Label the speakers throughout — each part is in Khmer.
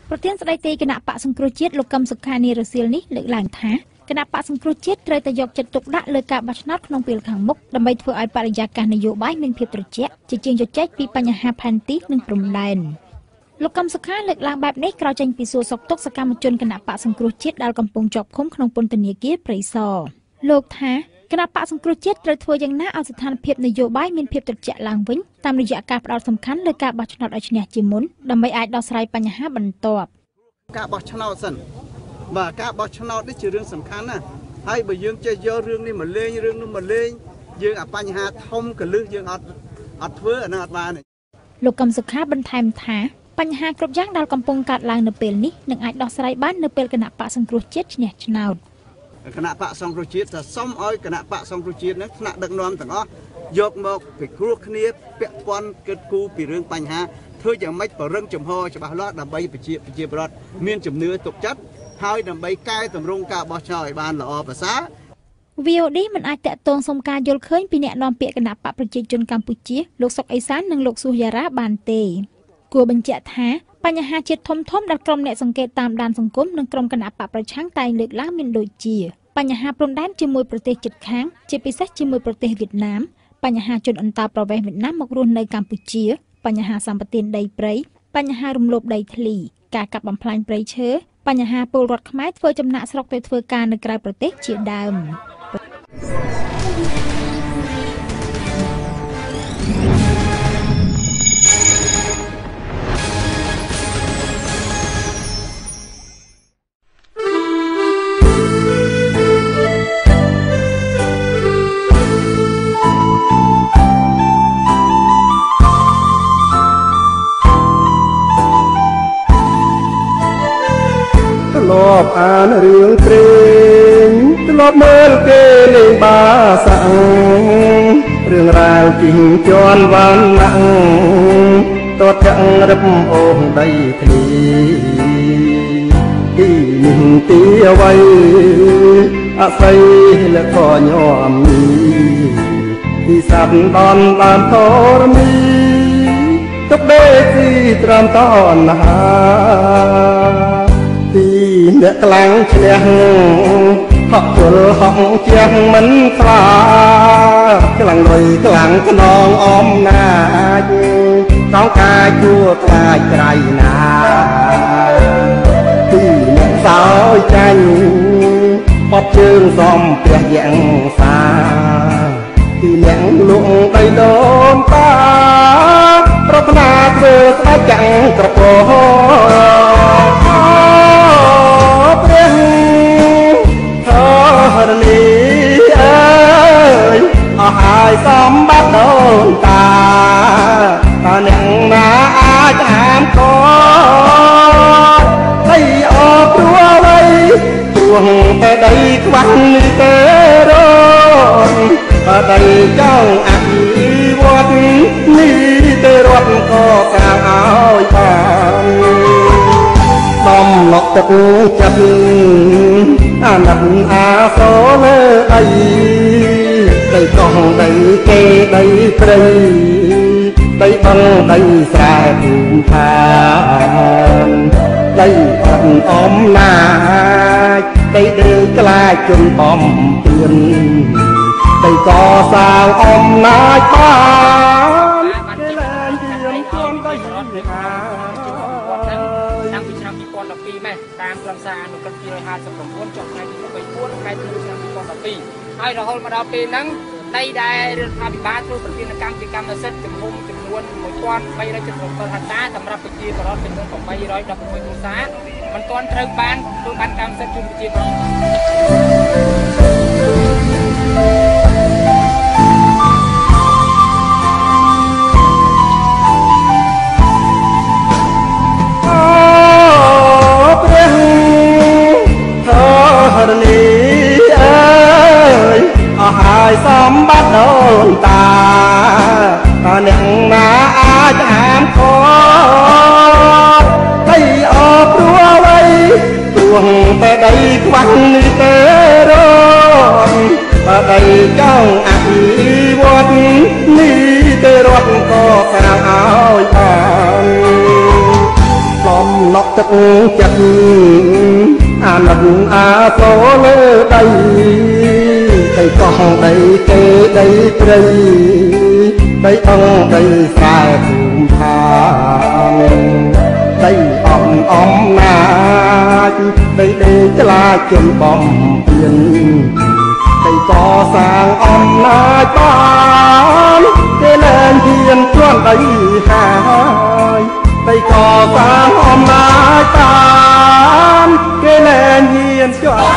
Speaker 1: ប្រធានស្ដីទីគណៈបកសង្គ្រោះជាតិលោកកឹមសុខានីរសៀលនេះលើកឡើងថាគណៈបកសង្គ្រោះជាតិត្រូវតែយកចិត្តទុកដាក់លើការបោះឆ្នោតក្នុងពេលខាងមុខដើម្បីធ្វើឲ្យបរិយាកាសនយោបាយមានភាពត្រជាក់ជាជាងជជែកពីបញ្ហាផែនទីនិងព្រំដែនលោកកឹមសុខាលើកឡើងបែបនេះក្រោយចេញពីសួរសុខទុក្ខសកម្មជនគណៈបកសង្គ្រោះជាតិដែលកំពុងជាប់ឃុំក្នុងពន្ធនាគារព្រៃសរលោកថាគណៈបកសង្គ្រោះជាតិត្រូវធ្វើយ៉ាងណាឲ្យស្ថានភាពនយោបាយមានភាពត្រជាក់ឡើងវិញតាមរយៈការផ្ដោតសំខាន់លើការបោះឆ្នោតឲ្យឈ្នះជាមុនដើម្បីអាចដោះស្រាយបញ្ហាបន្ទាប់
Speaker 2: ការបោះឆ្នោតសិនបាទការបោះឆ្នោតនេះជារឿងសំខាន់ណាស់ហើយបើយើងចេះយករឿងនេះមកលេងរឿងនោះមកលេងយើងអាបញ្ហាធំកលឹះយើងអត់ធ្វើអានឹងអត់បាន
Speaker 1: លោកកឹមសុខាបន្ថែមថាបញ្ហាគ្រប់យ៉ាងដែលកំពុងកើតឡើងនៅពេលនេះនឹងអាចដោះស្រាយបាននៅពេលគណៈបកសង្គ្រោះជាតិឈ្នះឆ្នោត
Speaker 2: គណៈបកសង្គ្រោះជាតិថាសុំឲ្យគណៈបកសង្គ្រោះជាតិនឹងថ្នាក់ដឹកនាំទាំងអស់យកមកពិគ្រោះគ្នាពាក់ព័ន្ធគិតគូរពីរឿងបញ្ហាធ្វើយ៉ាងម៉េចបរឹងចំហច្បាស់លាស់ដើម្បីប្រជាពលរដ្ឋមានជំនឿទុកចិត្តហើយដើម្បីកែតម្រង់ការបោះឆ្នោតឲ្យបានល្អប្រសើរ
Speaker 1: VOD មិនអាចតាក់ទងសុំការយល់ឃើញពីអ្នកនាំពាក្យគណៈបកប្រជាជនកម្ពុជាលោកសុកអេសាននិងលោកស៊ូយ៉ារ៉ាបានទេគួរបញ្ជាក់ថាបញ្ហាជាតិធំដែលក្រុមអ្នកសង្កេតតាមដានសង្គមនិងក្រុមគណៈបកប្រឆាំងតែងលើកឡើងមានដូចជាបញ្ហាព្រំដែនជាមួយប្រទេសជិតខាងជាពិសេសជាមួយប្រទេសវៀតណាមបញ្ហាជនអន្តោប្រវេសន៍វៀតណាមមករស់នៅកម្ពុជាបញ្ហាសម្បត្តិដីព្រៃបញ្ហារំលោភដីធ្លីការកាប់បំផ្លាញព្រៃឈើបញ្ហាពលរដ្ឋខ្មែរធ្វើចំណាក់ស្រុកទៅធ្វើការនៅក្រៅប្រទេសជាដើម
Speaker 3: ធ្លាប់អានរឿងព្រេងធ្លាប់មើលគេលេងបាសាំងរឿងរ៉ាវជីងជន់វ៉ាន់ណាំងតតចាក់រឹបអូសដីធ្លីទីនេះទីអ្វីអស័យលកញោមទីសាប់ដនបានធរមីទុកដេកទីត្រឹមតនហាទីអ្នកខ្លាំងឈ្នះហក់ជលហក់ជះមិនខ្លាខ្លាំងរុយខ្លាំងខ្នងអំណាចកងកាយជួខ្លាចក្រៃណាទីអ្នកសោយចាញ់បត់ជើងសំព្រះយ៉ាងសាទីអ្នកលក់ដីដូនតាប្រថ្នាធ្វើស្ដេចចាំងក្រពោរនីអើយអស់ហើយសម្បត្តិដូនតាតើអ្នកណាអាចអានកដីអព្រោះអ្វីព្រោះតែដីខ្វះនេះទេរនដីចង់អភិវឌ្ឍនេះទេរត់ក៏កាងឲ្យបានដំណក់ទឹកចិត្តអាណិតអាសូលើអីដីកោះដីគេដីព្រៃដីបឹងដីស្រែភូមិឋានដីអត់អំណាចដីដើរខ្លាចជនបំពេញដីកសាងអំណាចបានគេឡើងជាជន់ដីខាង
Speaker 4: តាំងពីឆ្នាំ2012ម៉េះតាមខ្លឹមសារអនុក្រឹត្យ259ចុះថ្ងៃទី24ខែធ្នូឆ្នាំ2012ហើយរហូតមកដល់ពេលហ្នឹងដីដែលរដ្ឋាភិបាលធ្វើប្រតិកម្មជាកម្មសិទ្ធិចំនួន1377ហិកតាសម្រាប់ប្រជាពលរដ្ឋចំនួន816គ្រួសារមិនទាន់ត្រូវបានធ្វើបានកម្មសិទ្ធិជូនប្រជាពលរដ្ឋ
Speaker 3: នីអើយអស់ហើយសម្បត្តិដូនតាតើអ្នកណាអាចអានកដីអព្រោះអ្វីព្រោះតែដីខ្វះនេះទេរណក់ទឹកចិត្តអាណិតអាសោលើដីដីកោះដីទេដីព្រៃដីអង្គដីខ្សែភូមិឋានដីអំណាចដីដេកឆ្លាចជនបំពេញដីកសាងអំណាចបានគេលែងហ៊ានជន់ដីហើយដីកសាងអំណាចបានគេលែងហ៊ានជន់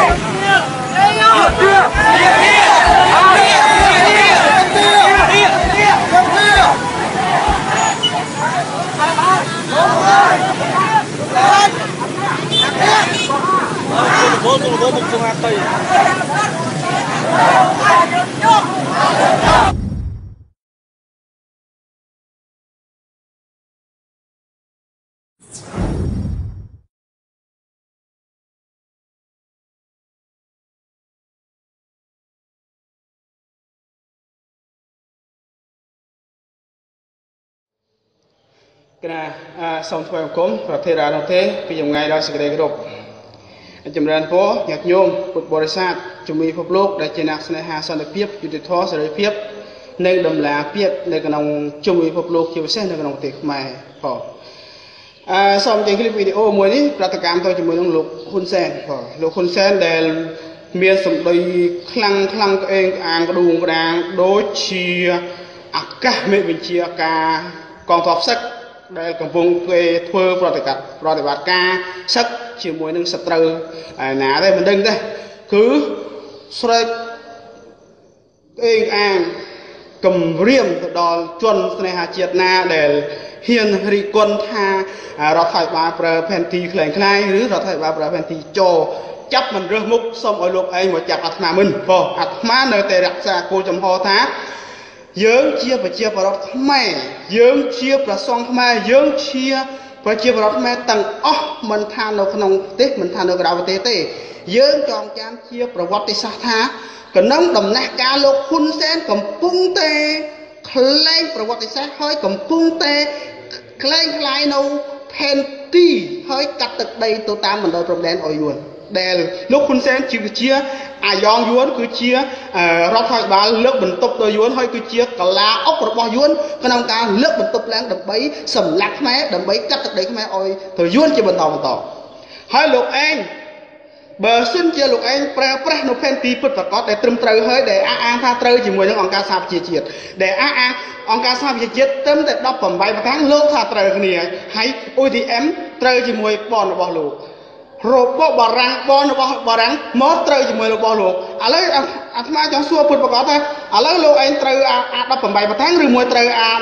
Speaker 5: គណៈសូមថ្លែងអង្គមប្រធារានុទេពីចម្ងាយដល់សេចក្តីគោរពចម្រើនពរញាតិញោមពុទ្ធបរិស័ទជំនាញពិភពលោកដែលជាអ្នកស្នេហាសន្តិភាពយុត្តិធម៌សេរីភាពនិងដំណាភាពនៅក្នុងជំនាញពិភពលោកជាពិសេសនៅក្នុងប្រទេសខ្មែរផងសូមចេញคลิปវីដេអូមួយនេះប្រតិកម្មទៅជាមួយនឹងលោកហ៊ុនសែនបងលោកហ៊ុនសែនដែលមានសម្ដីខ្លាំងក្អេងក្អាងក្ដួងក្ដាងដូចជាអាកាសមេឃវិជ្ជាការកងទ័ពសឹកដែលកំពុងធ្វើប្រតិបត្តិការសឹកជាមួយនឹងសត្រូវណាទេមិនដឹងទេគឺស្រែកអេងអាងគំរាមទៅដល់ជនស្នេហាជាតិណាដែលហ៊ានរិះគន់ថារដ្ឋាភិបាលប្រើផែនទីคล้ายៗឬរដ្ឋាភិបាលប្រើផែនទីចោចាប់មិនរើសមុខសូមឲ្យលោកឯងមកចាប់អាត្មាមិនព្រោះអាត្មានៅតែរក្សាគោលចំហថាយើងជាប្រជាពលរដ្ឋខ្មែរយើងជាប្រសង់ខ្មែរយើងជាប្រជាពលរដ្ឋខ្មែរទាំងអស់មិនថានៅក្នុងប្រទេសមិនថានៅក្រៅប្រទេសទេយើងចងចាំជាប្រវត្តិសាស្ត្រថាក្នុងដំណាក់កាលលោកហ៊ុនសែនកំពុងតែក្លែងប្រវត្តិសាស្ត្រហើយកំពុងតែក្លែងក្លាយនៅផែនទីហើយកាត់ទឹកដីទៅតាមបណ្ដោយព្រំដែនឲ្យយួនដែលលោកហ៊ុនសែនជាអាយ៉ងយួនគឺជារដ្ឋាភិបាលលើកបន្ទប់ដល់យួនហើយគឺជាកលាអុករបស់យួនក្នុងការលើកបន្ទប់ឡើងដើម្បីសម្លាប់ខ្មែរដើម្បីកាត់ទឹកដីខ្មែរឲ្យទៅយួនជាបន្តហើយលោកឯងបើសិនជាលោកឯងប្រើប្រាស់នៅផែនទីពិតប្រាកដដែលត្រឹមត្រូវហើយដែលអះអាងថាត្រូវជាមួយនឹងអង្គការសហប្រជាជាតិដែលអះអាងអង្គការសហប្រជាជាតិត្រឹមតែ18ប្រកាសលោកថាត្រូវគ្នាហើយ UTM ត្រូវជាមួយបនរបស់លោករបស់បារាំងបនរបស់បារាំងមកត្រូវជាមួយរបស់លោកឥឡូវអាត្មាចង់សួរពុទ្ធប្រកាសថាឥឡូវលោកឯងត្រូវអា18ប្រកាសឬមួយត្រូវអា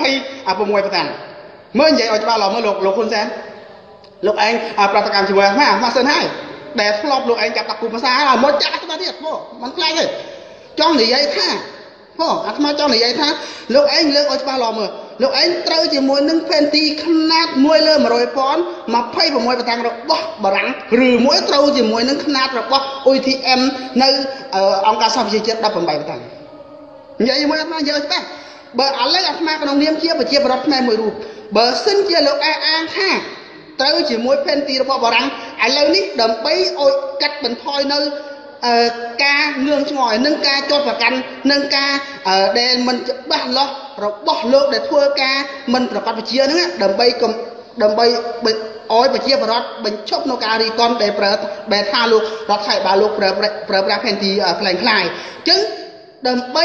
Speaker 5: 26ប្រកាសមើលនិយាយឲ្យច្បាស់ឡមើលលោកហ៊ុនសែនលោកឯងប្រតិកម្មជាមួយអាត្មាសិនហើយដែលធ្លាប់លោកឯងចាប់តាគូភាសាឲ្យមកចាក់អាត្មាទៀតមិនខ្លាចទេចង់និយាយថាអាត្មាចង់និយាយថាលោកឯងលើកឲ្យច្បាស់ឡមើលលោកឯងត្រូវជាមួយនឹងផែនទីខ្នាត1លើ100,000 26ប្រតាំងរបស់បារាំងឬមួយត្រូវជាមួយនឹងខ្នាតរបស់ UTM នៅអង្គការសហប្រជាជាតិ18ប្រតាំងនិយាយជាមួយអាត្មានិយាយច្បាស់បើឥឡូវអាត្មាក្នុងនាមជាប្រជាប្រដ្ឋខ្មែរមួយរូបបើសិនជាលោកឯងអាងថាត្រូវជាមួយផែនទីរបស់បារាំងឥឡូវនេះដើម្បីឲ្យកាត់បន្ថយនៅការងឿងឆ្ងល់និងការចោទប្រកាន់និងការដែលមិនច្បាស់លាស់របស់លោកដែលធ្វើការមិនប្រកបវិជ្ជាហ្នឹងដើម្បីឲ្យប្រជាពលរដ្ឋបញ្ឈប់នៅការរីកនដែលថាលោករដ្ឋាភិបាលលោកប្រើប្រាស់ផែនទីខ្លាំងៗអញ្ចឹងដើម្បី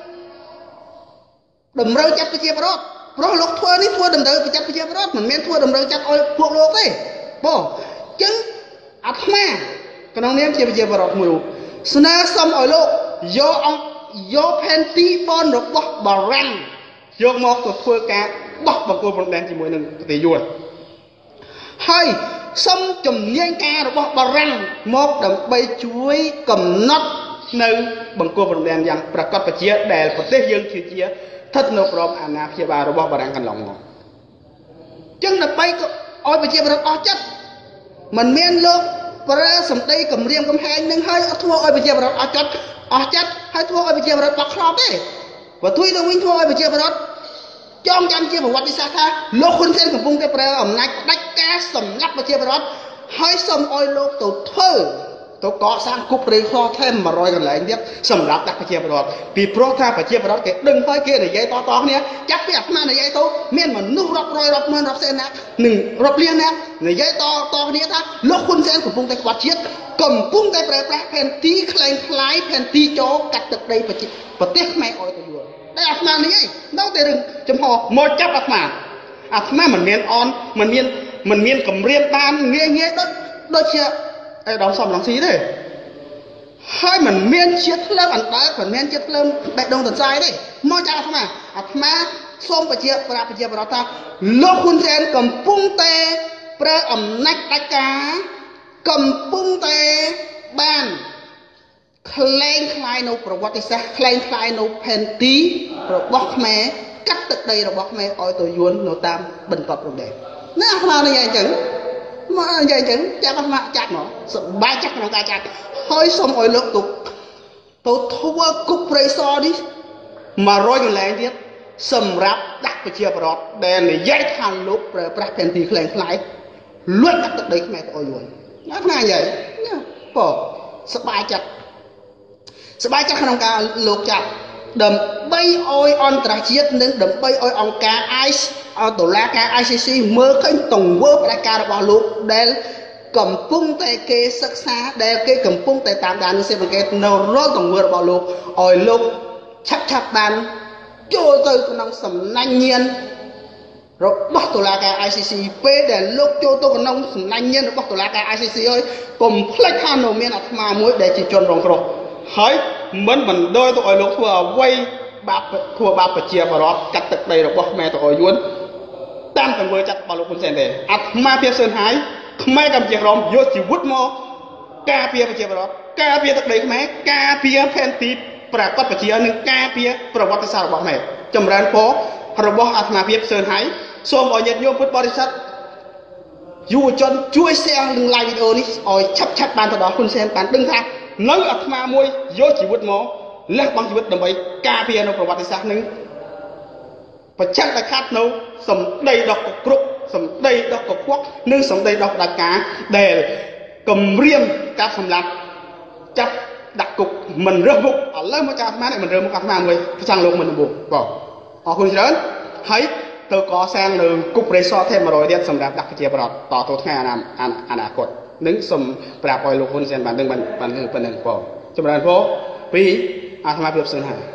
Speaker 5: តម្រូវចិត្តប្រជាពលរដ្ឋព្រោះលោកធ្វើនេះធ្វើតម្រូវចិត្តប្រជាពលរដ្ឋមិនមែនធ្វើតម្រូវចិត្តឲ្យពួកលោកទេបងអញ្ចឹងអាត្មាក្នុងនាមជាប្រជាពលរដ្ឋមួយរូបស្នើសុំឲ្យលោកយកផែនទីបនរបស់បារាំងយកមកទៅធ្វើការបោះបង្គោលព្រំដែនជាមួយនឹងប្រទេសយួនហើយសុំជំនាញការរបស់បារាំងមកដើម្បីជួយកំណត់នៅបង្គោលព្រំដែនយ៉ាងប្រកបប្រជាដែលប្រទេសយើងជាស្ថិតនៅក្រោមអាណាព្យាបាលរបស់បារាំងកន្លងមកអញ្ចឹងដើម្បីឲ្យប្រជាពលរដ្ឋអស់ចិត្តមិនមានលោកប្រើសម្ដីគម្រាមកំហែងនឹងហើយអត់ធ្វើឲ្យប្រជាពលរដ្ឋអស់ចិត្តហើយធ្វើឲ្យប្រជាពលរដ្ឋបោះខ្លោបទេបើទួយទៅវិញធ្វើឲ្យប្រជាពលរដ្ឋចងចាំជាប្រវត្តិសាស្ត្រថាលោកហ៊ុនសែនកំពុងតែប្រើអំណាចផ្ដាច់ការការសម្រាប់ប្រជាពលរដ្ឋហើយសូមឲ្យលោកទៅធ្វើទៅកសាងគុកព្រៃខថែម100កន្លែងទៀតសម្រាប់ដាក់ប្រជាពលរដ្ឋពីព្រោះថាប្រជាពលរដ្ឋគេដឹងហើយគេនិយាយតគ្នាចាប់ពីអាត្មានិយាយទៅមានមនុស្សរាប់រយរាប់ម៉ឺនរាប់សែននាក់និងរាប់លាននាក់និយាយតគ្នាថាលោកហ៊ុនសែនកំពុងតែក្បត់ជាតិកំពុងតែប្រើប្រាស់ផែនទីคล้ายផែនទីចោកាត់ទឹកដីប្រទេសខ្មែរឲ្យទៅយល់តែអាត្មានិយាយនៅតែរឿងចំហមកចាប់អាត្មាមិនមានអនមិនមានគម្រាមបានងាយដូចជាអេដាមសំឡងស៊ីទេហើយមិនមានជាតិភ្លើងអណ្ដើកមិនមានជាតិភ្លើងបេះដូងទន្សាយទេមកចាអាត្មាសូមប្រជាប្រដ្ឋថាលោកហ៊ុនសែនកំពុងតែប្រើអំណាចដាច់ការកំពុងតែបានคล้ายនៅប្រវត្តិសាស្ត្រคล้ายនៅផែនទីរបស់ខ្មែរកាត់ទឹកដីរបស់ខ្មែរឲ្យទៅយួននៅតាមបន្ទាត់ព្រំដែនណាអាត្មានិយាយអញ្ចឹងមកនិយាយអញ្ចឹងចាប់អាត្មាចាប់មកសប្បាយចិត្តក្នុងការចាប់ហើយសូមឲ្យលោកទៅធ្វើគុកព្រៃសរនេះ100កន្លែងទៀតសម្រាប់ដាក់ប្រជាពលរដ្ឋដែលនិយាយថាលោកប្រើប្រាស់ផែនទីคล้ายលួចដាក់ទឹកដីខ្មែរទៅឲ្យយួនអាត្មានិយាយបងសប្បាយចិត្តក្នុងការលោកចាប់ដើម្បីឲ្យអន្តរជាតិនិងដើម្បីឲ្យអង្គការតុលាការ ICC មើលឃើញទង្វើផ្ដាច់ការរបស់លោកដែលកំពុងតែគេសិក្សាដែលគេកំពុងតែតាមដាននិងសេពង្កេតនៅរាល់ទង្វើរបស់លោកឲ្យលោកឆាប់បានចូលទៅក្នុងសំណាញ់ញៀនរបស់តុលាការ ICC ពេលដែលលោកចូលទៅក្នុងសំណាញ់ញៀនរបស់តុលាការ ICC ហើយកុំភ្លេចថានៅមានអាត្មាមួយដែលជាជនរងគ្រោះហើយមិនបណ្ដោយទៅឲ្យលោកធ្វើអ្វីបាបប្រជាពលរដ្ឋកាត់ទឹកដីរបស់ខ្មែរទៅឲ្យយួនតាមទង្វើចាត់របស់លោកហ៊ុនសែនទេអាត្មាភាពសឿនហើយខ្មែរកម្ពុជាក្រមយកជីវិតមកការពារប្រជាពលរដ្ឋការពារទឹកដីខ្មែរការពារផែនទីប្រកបប្រជានិងការពារប្រវត្តិសាស្ត្ររបស់ខ្មែរចម្រើនពររបស់អាត្មាភាពសឿនហើយសូមឲ្យញាតិញោមពុទ្ធបរិស័ទយុវជនជួយ share នឹង live វីដេអូនេះឲ្យឆាប់បានទៅដល់ហ៊ុនសែនបានដឹងថានៅអាត្មាមួយយកជីវិតមកលះបង់ជីវិតដើម្បីការពារនៅប្រវត្តិសាស្ត្រនឹងប្រចាំតែខាត់នៅសម្ដីដកក្រុកសម្ដីដកកខ្វក់និងសម្ដីដកផ្ដាច់ការដែលគម្រាមការសម្លាប់ចាប់ដាក់គុកមិនរើសមុខឥឡូវមកចាប់អាត្មានេះមិនរើសមុខអាត្មាមួយប្រចាំលោកមិនដំបូងបងអរគុណច្រើនហើយទៅកសាងនៅគុកព្រៃសរthêm100ទៀតសម្រាប់ដាក់ប្រជាប្រដ្ឋតទៅថ្ងៃអនាគតនឹងសូមប្រាប់ឲ្យលោកហ៊ុនសែនបានដឹងបានប៉ុណ្ណឹងបងចម្រើនពរពីអាត្មាភាពសិនហើយ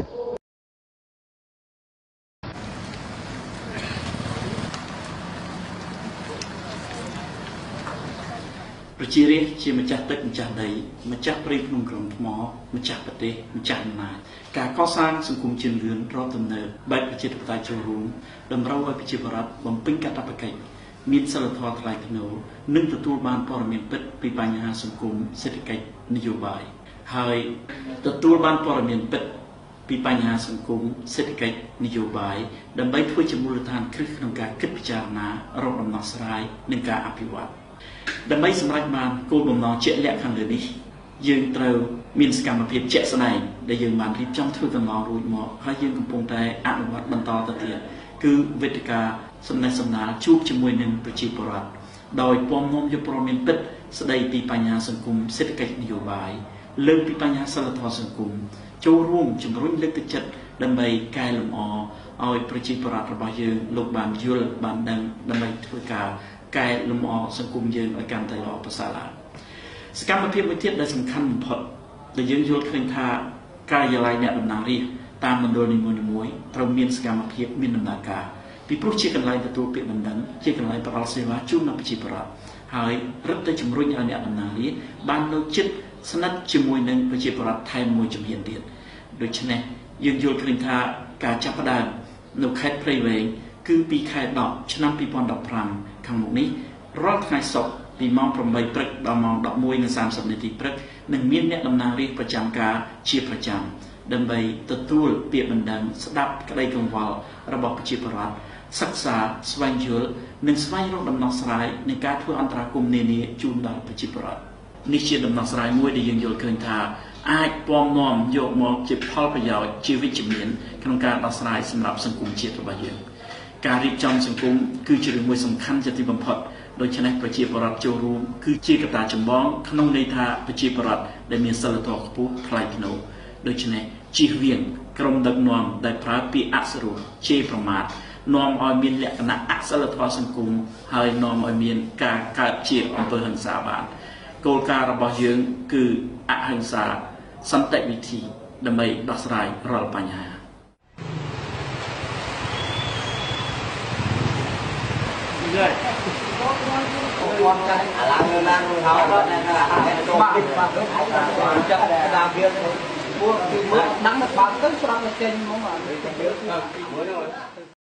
Speaker 6: ប្រជារាស្ត្រជាម្ចាស់ទឹកម្ចាស់ដីម្ចាស់ព្រៃភ្នំក្រុងថ្មម្ចាស់ប្រទេសម្ចាស់អំណាចការកសាងសង្គមជាតិលឿនរកទំនើបបែបប្រជាធិបតេយ្យចូលរួមតម្រូវឲ្យប្រជាពលរដ្ឋបំពេញកាតព្វកិច្ចមានសិលធម៌ថ្លៃថ្នូរនិងទទួលបានព័ត៌មានពិតពីបញ្ហាសង្គមសេដ្ឋកិច្ចនយោបាយហើយទទួលបានព័ត៌មានពិតពីបញ្ហាសង្គមសេដ្ឋកិច្ចនយោបាយដើម្បីធ្វើជាមូលដ្ឋានគ្រឹះក្នុងការគិតពិចារណារកដំណោះស្រាយនិងការអភិវឌ្ឍដើម្បីសម្រេចបានគោលបំណងជាក់លាក់ខាងលើនេះយើងត្រូវមានសកម្មភាពជាក់ស្ដែងដែលយើងបានរៀបចំធ្វើកន្លងរួចមកហើយយើងកំពុងតែអនុវត្តបន្តទៅទៀតគឺវេទិកាសំណេះសំណាលជួបជាមួយនឹងប្រជាពលរដ្ឋដោយពំនាំយកព័ត៌មានពិតស្ដីពីបញ្ហាសង្គមសេដ្ឋកិច្ចនយោបាយលើកពីបញ្ហាសិលធម៌សង្គមចូលរួមជំរុញលើកទឹកចិត្តដើម្បីកែលម្អឲ្យប្រជាពលរដ្ឋរបស់យើងលោកបានយល់បានដឹងដើម្បីធ្វើការកែលម្អសង្គមយើងឲ្យកាន់តែល្អប្រសើរឡើងសកម្មភាពមួយទៀតដែលសំខាន់បំផុតដែលយើងយល់ឃើញថាការិយាល័យអ្នកតំណាងរាស្ត្រតាមមណ្ឌលនីមួយៗត្រូវមានសកម្មភាពមានដំណើរការពីព្រោះជាកន្លែងទទួលពាក្យបណ្ដឹងជាកន្លែងផ្ដល់សេវាជូនដល់ប្រជាពលរដ្ឋហើយរឹតតែជំរុញឲ្យអ្នកតំណាងរាស្ត្របាននៅជិតស្និទ្ធជាមួយនឹងប្រជាពលរដ្ឋថែមមួយជំហានទៀតដូច្នេះយើងយល់ឃើញថាការចាប់ផ្ដើមនៅខេត្តព្រៃវែងគឺពីខែ10ឆ្នាំ2015ខាងមុខនេះរាល់ថ្ងៃសុក្រពីម៉ោង8ព្រឹកដល់ម៉ោង11:30នាទីព្រឹកនឹងមានអ្នកតំណាងរាស្ត្រប្រចាំការជាប្រចាំដើម្បីទទួលពាក្យបណ្ដឹងស្ដាប់ក្តីកង្វល់របស់ប្រជាពលរដ្ឋសិក្សាស្វែងយល់និងស្វែងរកដំណោះស្រាយនៃការធ្វើអន្តរាគមន៍នានាជូនដល់ប្រជាពលរដ្ឋនេះជាដំណោះស្រាយមួយដែលយើងយល់ឃើញថាអាចពំនាំយកមកជាផលប្រយោជន៍ជាវិជ្ជមានក្នុងការដោះស្រាយសម្រាប់សង្គមជាតិរបស់យើងការរៀបចំសង្គមគឺជារឿងមួយសំខាន់ជាទីបំផុតដូច្នេះប្រជាពលរដ្ឋចូលរួមគឺជាកត្តាចម្បងក្នុងន័យថាប្រជាពលរដ្ឋដែលមានសិលធម៌ខ្ពស់ថ្លៃថ្នូរដូច្នេះជៀសវាងក្រុមដឹកនាំដែលប្រើពាក្យអសុរោះជេរប្រមាថនាំឲ្យមានលក្ខណៈអសិលធម៌សង្គមហើយនាំឲ្យមានការកើតជាអំពើហិង្សាបានគោលការណ៍របស់យើងគឺអហិង្សាសន្តិវិធីដើម្បីដោះស្រាយរាល់បញ្ហា
Speaker 7: con cái làm tháo đó nên là hai chỗ chắc là việc mua đắng được bán tới xong trên mà